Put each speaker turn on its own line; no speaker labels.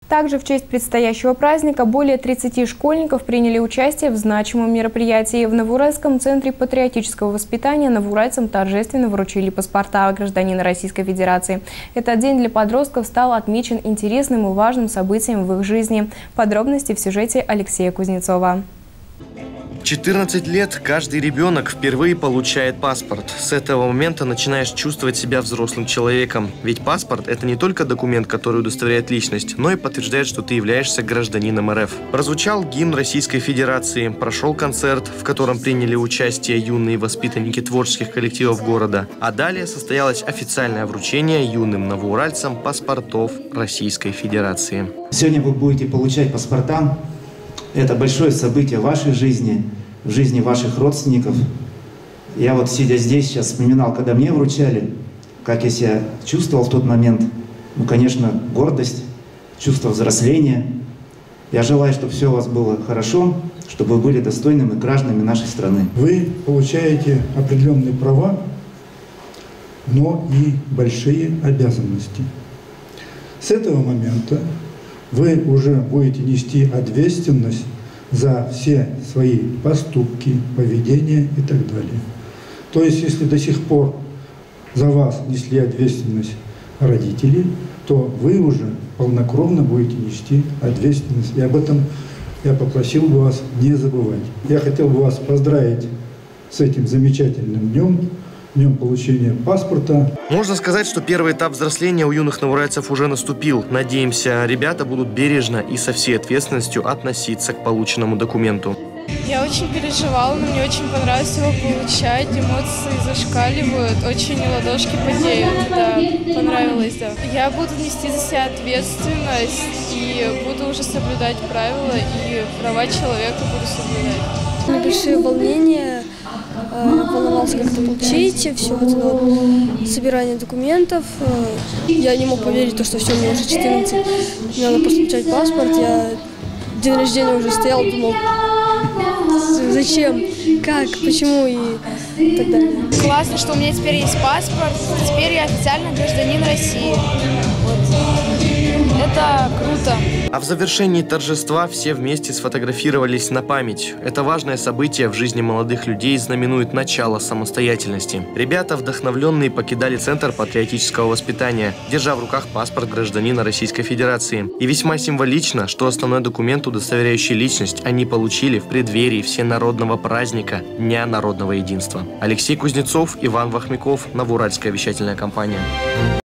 Также в честь предстоящего праздника более 30 школьников приняли участие в значимом мероприятии. В Новоуральском центре патриотического воспитания новоуральцам торжественно вручили паспорта гражданина Российской Федерации. Этот день для подростков стал отмечен интересным и важным событием в их жизни. Подробности в сюжете Алексея Кузнецова.
14 лет каждый ребенок впервые получает паспорт. С этого момента начинаешь чувствовать себя взрослым человеком. Ведь паспорт – это не только документ, который удостоверяет личность, но и подтверждает, что ты являешься гражданином РФ. Прозвучал гимн Российской Федерации, прошел концерт, в котором приняли участие юные воспитанники творческих коллективов города. А далее состоялось официальное вручение юным новоуральцам паспортов Российской Федерации.
Сегодня вы будете получать паспорта. Это большое событие в вашей жизни, в жизни ваших родственников. Я вот, сидя здесь, сейчас вспоминал, когда мне вручали, как я себя чувствовал в тот момент. Ну, конечно, гордость, чувство взросления. Я желаю, чтобы все у вас было хорошо, чтобы вы были достойными гражданами нашей страны.
Вы получаете определенные права, но и большие обязанности. С этого момента вы уже будете нести ответственность за все свои поступки, поведение и так далее. То есть, если до сих пор за вас несли ответственность родители, то вы уже полнокровно будете нести ответственность. И об этом я попросил бы вас не забывать. Я хотел бы вас поздравить с этим замечательным днем. Днем получения паспорта.
Можно сказать, что первый этап взросления у юных новоуральцев уже наступил. Надеемся, ребята будут бережно и со всей ответственностью относиться к полученному документу.
Я очень переживала, но мне очень понравилось его получать. Эмоции зашкаливают, очень ладошки потеют. Да, понравилось, да. Я буду нести за себя ответственность и буду уже соблюдать правила и права человека буду соблюдать.
Большие волнения. Волновался как-то получить, все вот это вот собирание документов. Я не мог поверить, что все, мне уже 14. Мне надо просто получать паспорт. Я день рождения уже стоял, думал, зачем, как, почему и так далее.
Классно, что у меня теперь есть паспорт. Теперь я официально гражданин России. Вот. Это круто.
А в завершении торжества все вместе сфотографировались на память. Это важное событие в жизни молодых людей знаменует начало самостоятельности. Ребята, вдохновленные, покидали Центр патриотического воспитания, держа в руках паспорт гражданина Российской Федерации. И весьма символично, что основной документ, удостоверяющий личность, они получили в преддверии всенародного праздника Дня народного единства. Алексей Кузнецов, Иван Вахмяков, Новоуральская вещательная компания.